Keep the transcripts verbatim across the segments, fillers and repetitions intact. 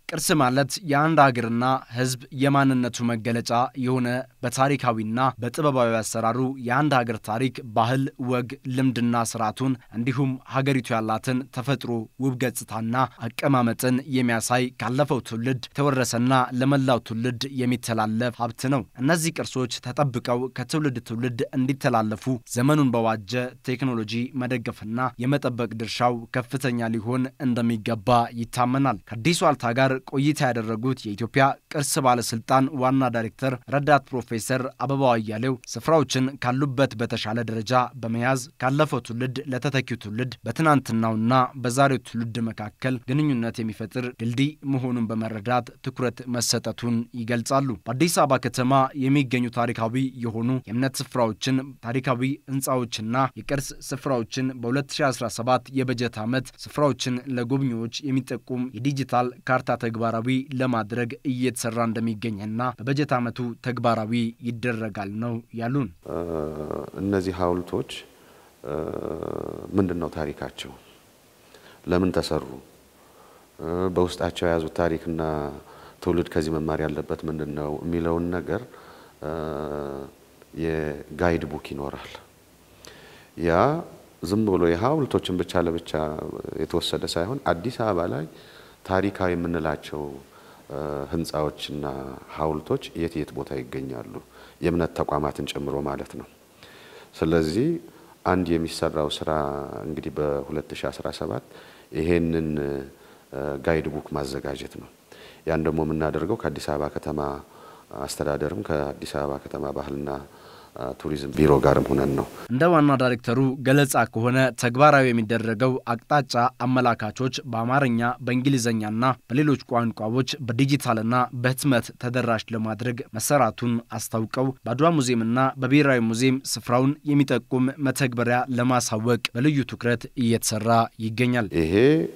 ቅርስ ማለት የአንድ ሀገርና ህዝብ የማንነቱ መገለጫ የሆነ በታሪካዊና በጥበባዊ አሰራሩ የአንድ ሀገር ታሪክ፣ ባህል፣ ወግ፣ ልምድና ስርዓቱን እንዲሁም ሀገሪቱ ያላትን ተፈጥሮ ውብ ገጽታና አቀማመጥን የሚያሳይ ካለፈው ትውልድ ተወረሰና ለመላው ትውልድ የሚተላለፍ ሀብት ነው። እነዚህ ቅርሶች ተጠብቀው ከትውልድ ትውልድ እንዲተላለፉ ዘመኑን በዋጀ ቴክኖሎጂ መደገፍና የመጠበቅ ድርሻው ከፍተኛ ሊሆን እንደሚገባ ይታመናል። ከአዲስ ዋልታ ጋር ቆይታ ያደረጉት የኢትዮጵያ ቅርስ ባለስልጣን ዋና ዳይሬክተር ረዳት ፕሮፌሰር አበባው አያሌው ስፍራዎችን ካሉበት በተሻለ ደረጃ በመያዝ ካለፈው ትውልድ ለተተኪው ትውልድ በትናንትናውና በዛሬው ትውልድ መካከል ግንኙነት የሚፈጥር ድልድይ መሆኑን በመረዳት ትኩረት መሰጠቱን ይገልጻሉ። በአዲስ አበባ ከተማ የሚገኙ ታሪካዊ የሆኑ የእምነት ስፍራዎችን፣ ታሪካዊ ህንፃዎችና የቅርስ ስፍራዎችን በ2017 የበጀት ዓመት ስፍራዎችን ለጎብኚዎች የሚጠቁም የዲጂታል ካርታ ተግባራዊ ለማድረግ እየተሰራ እንደሚገኝና በበጀት ዓመቱ ተግባራዊ ይደረጋል ነው ያሉን። እነዚህ ሐውልቶች ምንድነው ታሪካቸው? ለምን ተሰሩ? በውስጣቸው የያዙት ታሪክና ትውልድ ከዚህ መማር ያለበት ምንድነው የሚለውን ነገር የጋይድ ቡክ ይኖራል። ያ ዝም ብሎ የሐውልቶችን ብቻ ለብቻ የተወሰደ ሳይሆን አዲስ አበባ ላይ ታሪካዊ የምንላቸው ህንፃዎችና ሐውልቶች የት የት ቦታ ይገኛሉ፣ የእምነት ተቋማትን ጨምሮ ማለት ነው። ስለዚህ አንድ የሚሰራው ስራ እንግዲህ በ2017 ይሄንን ጋይድ ቡክ ማዘጋጀት ነው። ያን ደግሞ የምናደርገው ከአዲስ አበባ ከተማ አስተዳደርም ከአዲስ አበባ ከተማ ባህልና ቱሪዝም ቢሮ ጋርም ሆነን ነው። እንደ ዋና ዳይሬክተሩ ገለጻ ከሆነ ተግባራዊ የሚደረገው አቅጣጫ አመላካቾች በአማርኛ በእንግሊዝኛና በሌሎች ቋንቋዎች በዲጂታልና በህትመት ተደራሽ ለማድረግ መሰራቱን አስታውቀው በአድዋ ሙዚየምና በብሔራዊ ሙዚየም ስፍራውን የሚጠቁም መተግበሪያ ለማሳወቅ በልዩ ትኩረት እየተሰራ ይገኛል። ይሄ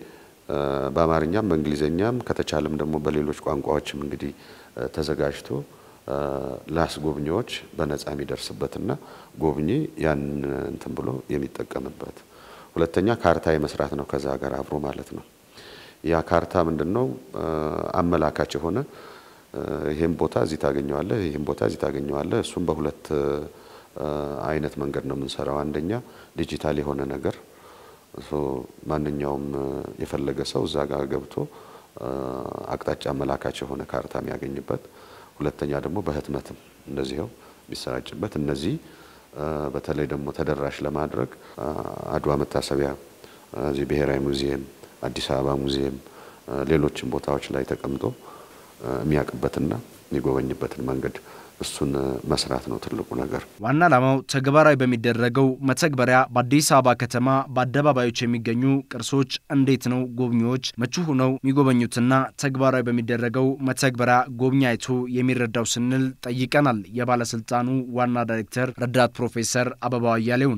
በአማርኛም በእንግሊዝኛም ከተቻለም ደግሞ በሌሎች ቋንቋዎችም እንግዲህ ተዘጋጅቶ ላስጎብኚዎች በነፃ የሚደርስበትና ጎብኚ ያን እንትን ብሎ የሚጠቀምበት። ሁለተኛ ካርታ የመስራት ነው ከዛ ጋር አብሮ ማለት ነው። ያ ካርታ ምንድነው አመላካች የሆነ ይሄን ቦታ እዚህ ታገኘዋለህ፣ ይሄን ቦታ እዚህ ታገኘዋለህ። እሱም በሁለት አይነት መንገድ ነው የምንሰራው። አንደኛ ዲጂታል የሆነ ነገር ሶ ማንኛውም የፈለገ ሰው እዛ ጋር ገብቶ አቅጣጫ አመላካች የሆነ ካርታ የሚያገኝበት፣ ሁለተኛ ደግሞ በህትመትም እንደዚህው ቢሰራጭበት። እነዚህ በተለይ ደግሞ ተደራሽ ለማድረግ አድዋ መታሰቢያ፣ እዚህ ብሔራዊ ሙዚየም፣ አዲስ አበባ ሙዚየም፣ ሌሎችም ቦታዎች ላይ ተቀምጦ የሚያቅበትና የሚጎበኝበትን መንገድ እሱን መስራት ነው ትልቁ ነገር። ዋና ዓላማው ተግባራዊ በሚደረገው መተግበሪያ በአዲስ አበባ ከተማ በአደባባዮች የሚገኙ ቅርሶች እንዴት ነው ጎብኚዎች ምቹ ሆነው የሚጎበኙትና ተግባራዊ በሚደረገው መተግበሪያ ጎብኚ አይቶ የሚረዳው ስንል ጠይቀናል። የባለስልጣኑ ዋና ዳይሬክተር ረዳት ፕሮፌሰር አበባው አያሌውን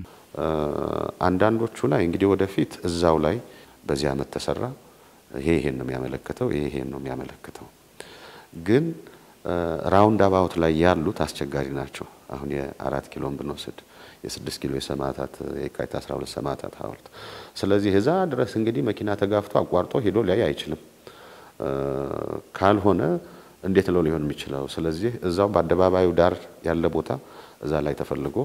አንዳንዶቹ ላይ እንግዲህ ወደፊት እዛው ላይ በዚህ ዓመት ተሰራ ይሄ ይሄን ነው የሚያመለክተው፣ ይሄ ይሄን ነው የሚያመለክተው ግን ራውንድ አባውት ላይ ያሉት አስቸጋሪ ናቸው። አሁን የአራት ኪሎን ብንወስድ የስድስት ኪሎ የሰማዕታት የካቲት አስራ ሁለት ሰማዕታት ሐውልት፣ ስለዚህ እዛ ድረስ እንግዲህ መኪና ተጋፍቶ አቋርጦ ሄዶ ላይ አይችልም። ካልሆነ እንዴት ነው ሊሆን የሚችለው? ስለዚህ እዛው በአደባባዩ ዳር ያለ ቦታ እዛ ላይ ተፈልጎ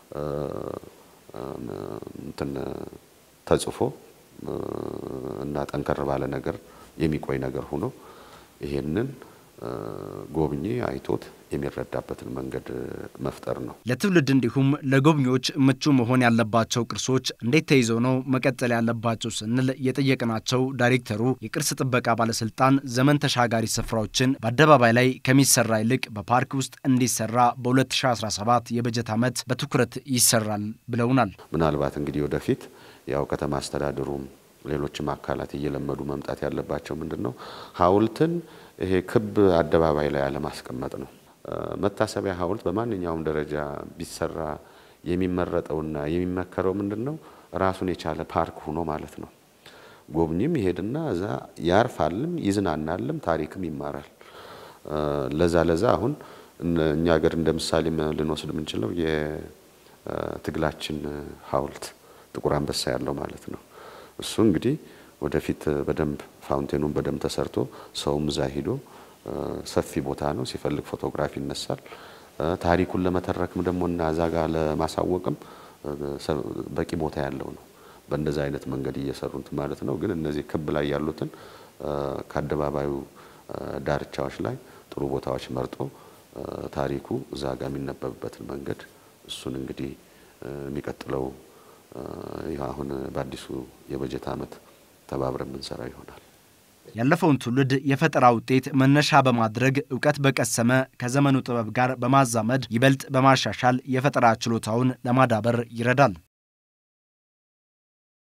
እንትን ተጽፎ እና ጠንከር ባለ ነገር የሚቆይ ነገር ሆኖ ይሄንን ጎብኚ አይቶት የሚረዳበትን መንገድ መፍጠር ነው። ለትውልድ እንዲሁም ለጎብኚዎች ምቹ መሆን ያለባቸው ቅርሶች እንዴት ተይዘው ነው መቀጠል ያለባቸው ስንል የጠየቅናቸው ዳይሬክተሩ የቅርስ ጥበቃ ባለስልጣን ዘመን ተሻጋሪ ስፍራዎችን በአደባባይ ላይ ከሚሰራ ይልቅ በፓርክ ውስጥ እንዲሰራ በ2017 የበጀት ዓመት በትኩረት ይሰራል ብለውናል። ምናልባት እንግዲህ ወደፊት ያው ከተማ አስተዳደሩም ሌሎችም አካላት እየለመዱ መምጣት ያለባቸው ምንድነው ሐውልትን ይሄ ክብ አደባባይ ላይ አለማስቀመጥ ነው። መታሰቢያ ሐውልት በማንኛውም ደረጃ ቢሰራ የሚመረጠውና የሚመከረው ምንድነው ራሱን የቻለ ፓርክ ሆኖ ማለት ነው። ጎብኚም ይሄድና እዛ ያርፋልም ይዝናናልም ታሪክም ይማራል። ለዛ ለዛ አሁን እኛ ሀገር እንደምሳሌ ልንወስድ የምንችለው የትግላችን ሐውልት ጥቁር አንበሳ ያለው ማለት ነው። እሱ እንግዲህ ወደፊት በደንብ ፋውንቴኑን በደም ተሰርቶ ሰውም እዛ ሄዶ ሰፊ ቦታ ነው ሲፈልግ ፎቶግራፊ ይነሳል ታሪኩን ለመተረክም ደግሞ እና አዛጋ ለማሳወቅም በቂ ቦታ ያለው ነው በእንደዛ አይነት መንገድ እየሰሩት ማለት ነው ግን እነዚህ ክብ ላይ ያሉትን ከአደባባዩ ዳርቻዎች ላይ ጥሩ ቦታዎች መርጦ ታሪኩ እዛጋ የሚነበብበትን መንገድ እሱን እንግዲህ የሚቀጥለው አሁን በአዲሱ የበጀት ዓመት ተባብረን ምንሰራ ይሆናል ያለፈውን ትውልድ የፈጠራ ውጤት መነሻ በማድረግ ዕውቀት በቀሰመ ከዘመኑ ጥበብ ጋር በማዛመድ ይበልጥ በማሻሻል የፈጠራ ችሎታውን ለማዳበር ይረዳል